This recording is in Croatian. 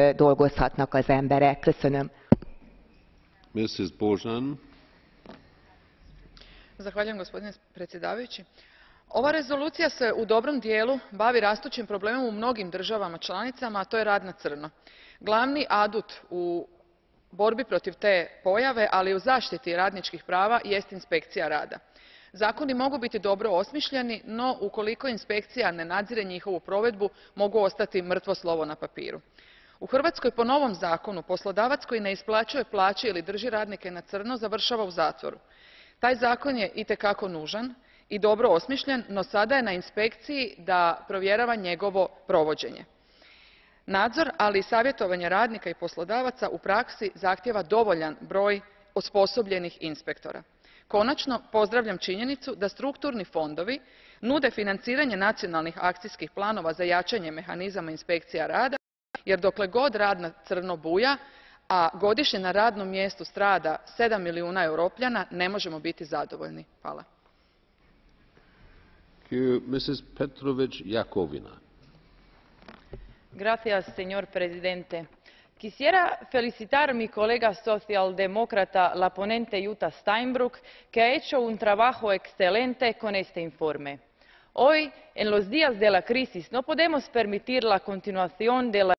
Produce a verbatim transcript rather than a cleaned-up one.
dolgozhatnak az emberek. Köszönöm. missus Borzan. Zahvaljujem, gospodine predsjedavajući. Ova rezolucija se u dobrom dijelu bavi rastućim problemom u mnogim državama članicama, a to je rad na crno. Glavni adut u borbi protiv te pojave, ali i u zaštiti radničkih prava, jest inspekcija rada. Zakoni mogu biti dobro osmišljeni, no ukoliko inspekcija ne nadzire njihovu provedbu, mogu ostati mrtvo slovo na papiru. U Hrvatskoj po novom zakonu poslodavac koji ne isplaćuje plaće ili drži radnike na crno završava u zatvoru. Taj zakon je itekako nužan i dobro osmišljen, no sada je na inspekciji da provjerava njegovo provođenje. Nadzor, ali i savjetovanje radnika i poslodavaca u praksi zahtijeva dovoljan broj osposobljenih inspektora. Konačno, pozdravljam činjenicu da strukturni fondovi nude financiranje nacionalnih akcijskih planova za jačanje mehanizama inspekcija rada, jer dokle god rad na crno buja, a godišnje na radnom mjestu strada sedam milijuna Europljana, ne možemo biti zadovoljni. Hvala. missus Petrović-Jakovina. Gracias, señor presidente. Quisiera felicitar a mi colega socialdemócrata, la ponente Jutta Steinbrück, que ha hecho un trabajo excelente con este informe. Hoy, en los días de la crisis, no podemos permitir la continuación de la